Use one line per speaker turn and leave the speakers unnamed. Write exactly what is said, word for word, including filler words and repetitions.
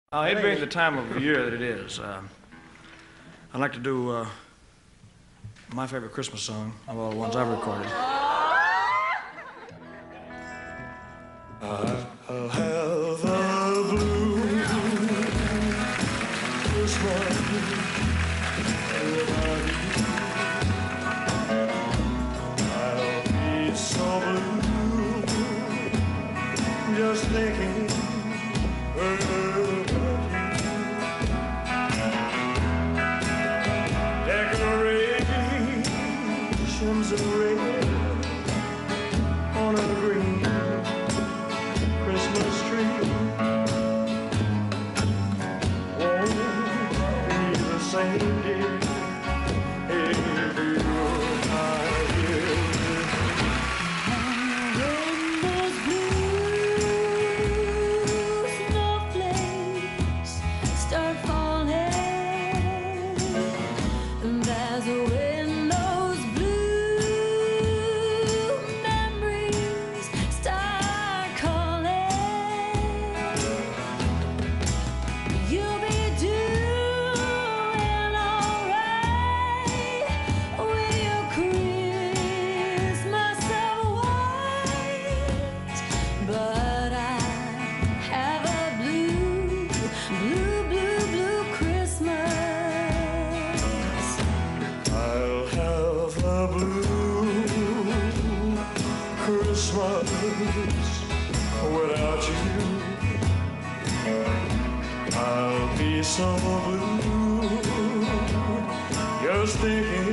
Uh, it being the time of year that it is, uh, I'd like to do uh, my favorite Christmas song of all the ones I've recorded. I'll have a blue Christmas without you. I'll be so blue just thinking about you. Decorations of red on a green Christmas tree won't be the same, dear, if you're not here.
When those blue snowflakes start falling, and there's a wind, those blue memories start calling. You'll be doing alright with your Christmas of white, but I have a blue, blue, blue, blue Christmas.
I'll have a blue Christmas without you. I'll be so blue just thinking